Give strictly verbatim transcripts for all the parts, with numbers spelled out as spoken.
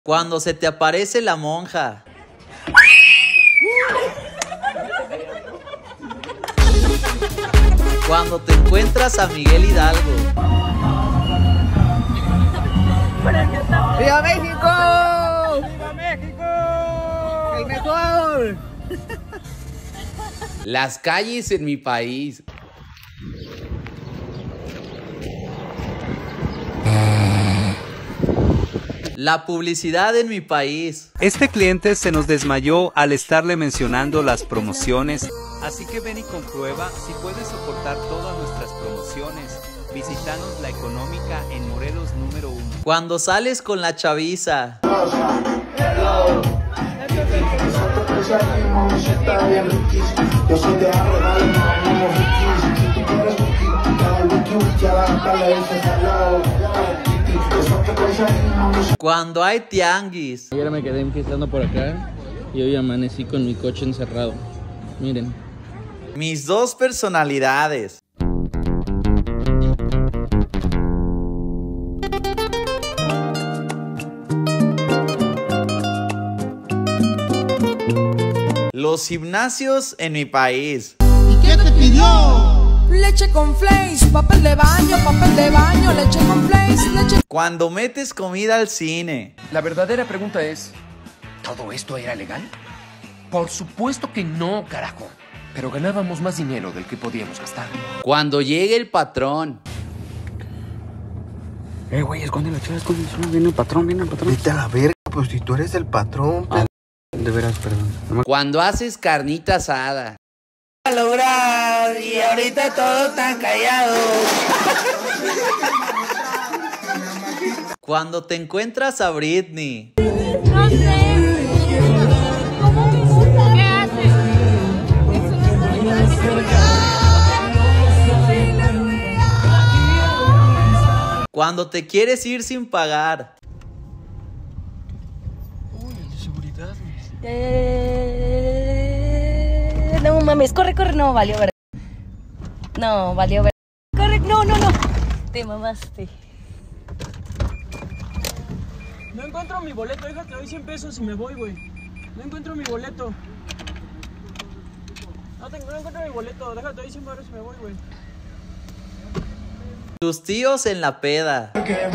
Cuando se te aparece la monja. Cuando te encuentras a Miguel Hidalgo. ¡Viva México! ¡Viva México! ¡El mejor! Las calles en mi país. La publicidad en mi país. Este cliente se nos desmayó al estarle mencionando las promociones, así que ven y comprueba si puedes soportar todas nuestras promociones. Visítanos La Económica en Morelos número uno. Cuando sales con la chaviza. Cuando hay tianguis. Ayer me quedé fiestando por acá y hoy amanecí con mi coche encerrado. Miren. Mis dos personalidades. Los gimnasios en mi país. ¿Y qué te pidió? Leche con flakes, papel de baño, papel de baño, leche con flakes, leche... Cuando metes comida al cine. La verdadera pregunta es, ¿todo esto era legal? Por supuesto que no, carajo. Pero ganábamos más dinero del que podíamos gastar. Cuando llegue el patrón. Eh, güey, esconde la chava, esconde la chava. Viene el patrón, viene el patrón. Vete a la verga, pues si tú eres el patrón. Ah, de veras, perdón. Cuando haces carnita asada. A lograr y ahorita todos están callados. Cuando te encuentras a Britney. No sé. ¿Cómo? ¿Qué haces? Cuando te quieres ir sin pagar. Uy, el de seguridad, güey. Eh, no mames, corre, corre, no, valió ver. No, valió ver. Corre, no, no, no. Te mamaste. No encuentro mi boleto, déjate, te doy cien pesos y me voy, güey. No encuentro mi boleto. No, tengo, no encuentro mi boleto, déjate, te doy cien pesos y me voy, güey. Tus tíos en la peda.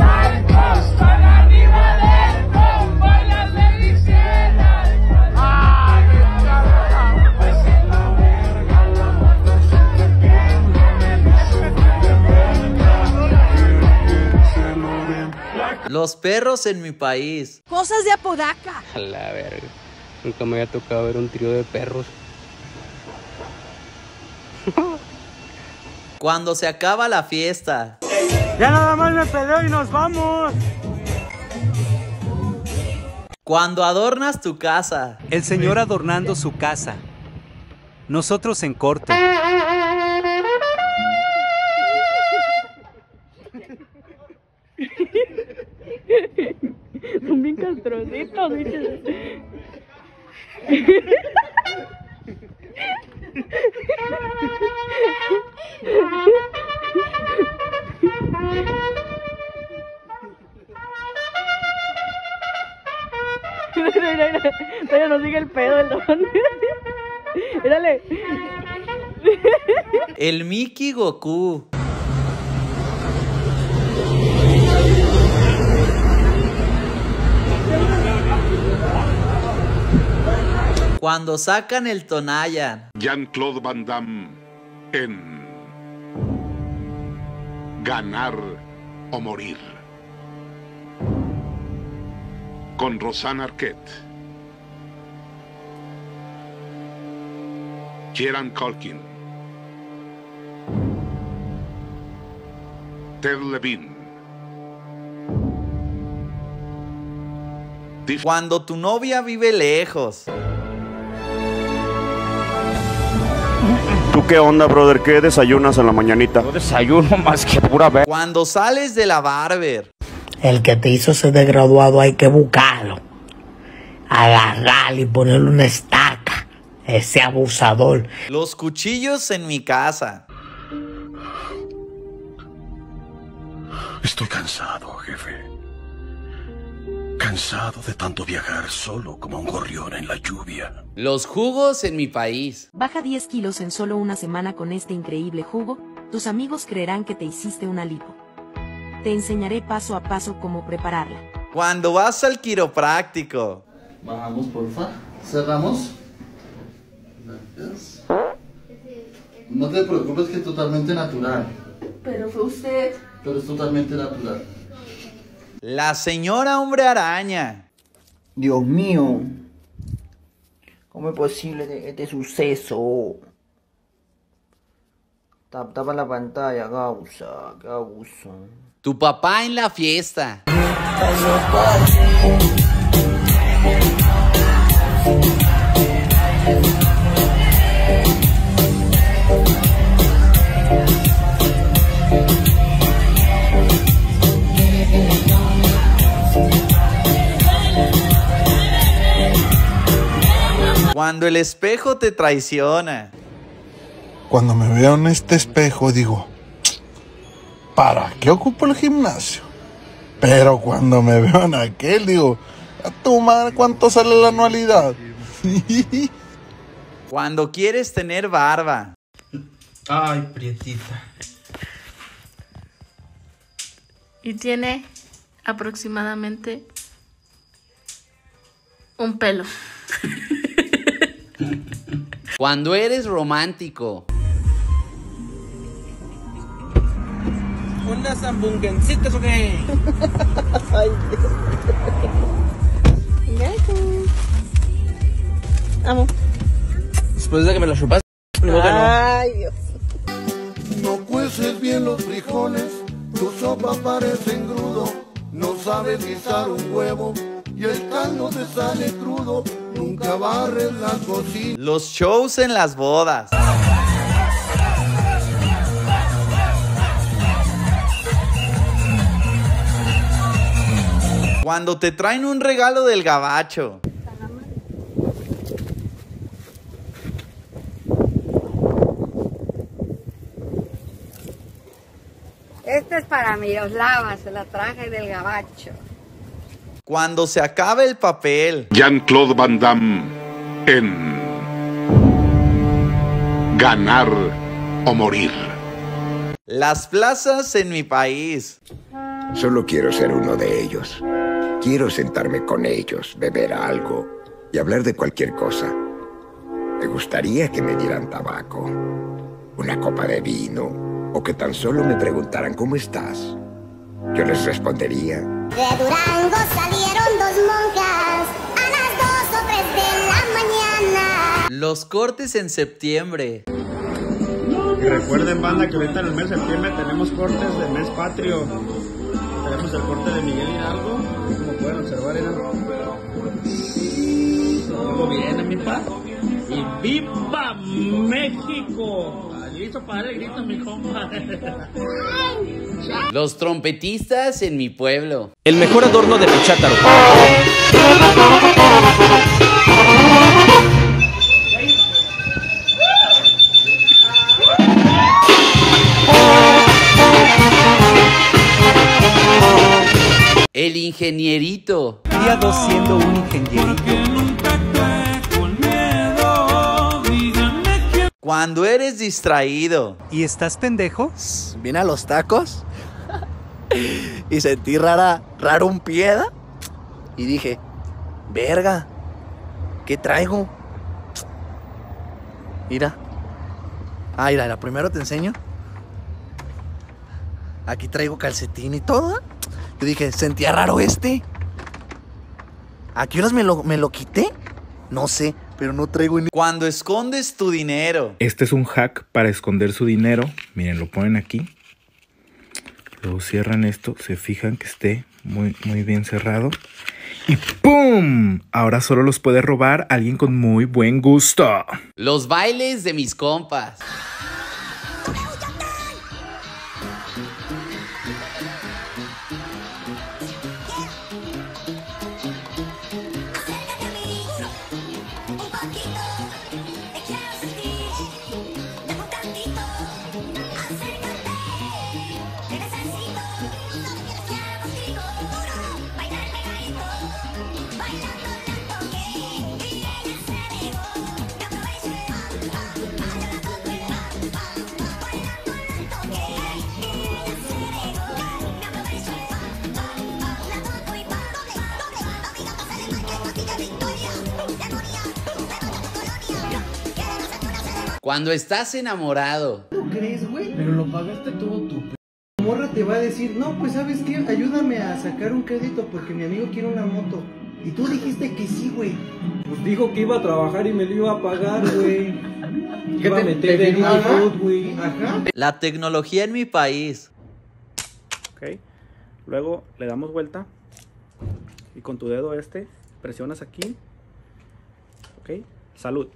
Los perros en mi país. Cosas de Apodaca. A la verga. Nunca me había tocado ver un trío de perros. Cuando se acaba la fiesta. Ya nada más me peleo y nos vamos. Cuando adornas tu casa. El señor adornando su casa. Nosotros en corto. Son bien castrocitos, ¿viste? Todavía no sigue el pedo del don. Mírale. El Mickey Goku. Cuando sacan el Tonayan. Jean-Claude Van Damme en Ganar o Morir. Con Rosanna Arquette. Kieran Culkin. Ted Levine. Cuando tu novia vive lejos. ¿Tú qué onda, brother? ¿Qué desayunas en la mañanita? No desayuno más que pura ver. Cuando sales de la barber. El que te hizo ser desgraduado hay que buscarlo, agarrarlo y ponerle una estaca. Ese abusador. Los cuchillos en mi casa. Estoy cansado, jefe. Cansado de tanto viajar solo como un gorrión en la lluvia. Los jugos en mi país. Baja diez kilos en solo una semana con este increíble jugo. Tus amigos creerán que te hiciste una lipo. Te enseñaré paso a paso cómo prepararla. Cuando vas al quiropráctico. Bajamos, porfa. Cerramos. Gracias. No te preocupes, que es totalmente natural. Pero fue usted. Pero es totalmente natural. La señora hombre araña. Dios mío. ¿Cómo es posible este suceso? Tapa la pantalla, Gausa. Qué abuso. Tu papá en la fiesta. Cuando el espejo te traiciona. Cuando me veo en este espejo digo, ¿para qué ocupo el gimnasio? Pero cuando me veo en aquel digo, a tu madre, ¿cuánto sale la anualidad? Cuando quieres tener barba. Ay, prietita. Y tiene aproximadamente un pelo. Cuando eres romántico. ¿Unas zambunguencitas o qué? Ay, Amo. Después de que me la chupas, no. Ay, Dios. No cueces bien los frijoles, tu sopa parece engrudo. No sabes guisar un huevo y el caldo te sale crudo. Nunca barres las cocinas. Los shows en las bodas. Cuando te traen un regalo del gabacho. Esta es para Miroslava, se la traje del gabacho. Cuando se acaba el papel. Jean-Claude Van Damme en Ganar o Morir. Las plazas en mi país. Solo quiero ser uno de ellos. Quiero sentarme con ellos, beber algo y hablar de cualquier cosa. Me gustaría que me dieran tabaco, una copa de vino, o que tan solo me preguntaran ¿cómo estás? Yo les respondería. De Durango salieron dos monjas a las dos o tres de la mañana. Los cortes en septiembre. Y recuerden, banda, que ahorita en el mes de septiembre tenemos cortes del mes patrio. Tenemos el corte de Miguel Hidalgo, como pueden observar, era algo bien, ¿eh, mi pa? Y ¡viva México! Listo para dar el grito, mi compa. Los trompetistas en mi pueblo. El mejor adorno de Pechátaro. El ingenierito. Día dos siendo un ingenierito. Cuando eres distraído. ¿Y estás pendejo? Vine a los tacos y sentí rara, raro un piedra y dije, verga, ¿qué traigo? Mira. Ah, mira, la primero te enseño. Aquí traigo calcetín y todo. Yo dije, sentía raro este. ¿A qué horas me lo, me lo quité? No sé, pero no traigo ni... Cuando escondes tu dinero. Este es un hack para esconder su dinero. Miren, lo ponen aquí. Luego cierran esto, se fijan que esté muy, muy bien cerrado. Y ¡pum! Ahora solo los puede robar alguien con muy buen gusto. Los bailes de mis compas. Cuando estás enamorado. ¿No crees, güey? Pero lo pagaste todo tú. Morra te va a decir, no, pues ¿sabes qué? Ayúdame a sacar un crédito porque mi amigo quiere una moto. Y tú dijiste que sí, güey. Pues dijo que iba a trabajar y me lo iba a pagar, güey. ¿Qué Iba a te- meter te en firmaba? iFood, güey. Ajá. La tecnología en mi país. Ok. Luego le damos vuelta. Y con tu dedo este, presionas aquí. Ok. Salud.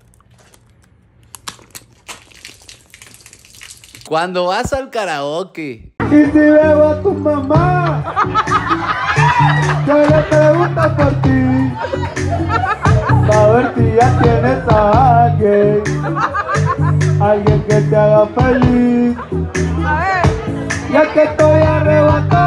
Cuando vas al karaoke. Y si veo a tu mamá, yo le pregunto por ti, a ver si ya tienes a alguien, alguien que te haga feliz, ya que estoy arrebatado.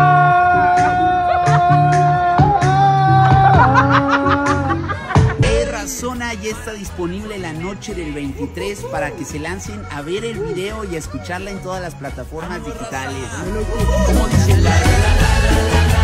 Zona ya está disponible la noche del veintitrés para que se lancen a ver el video y a escucharla en todas las plataformas digitales. Como dice la...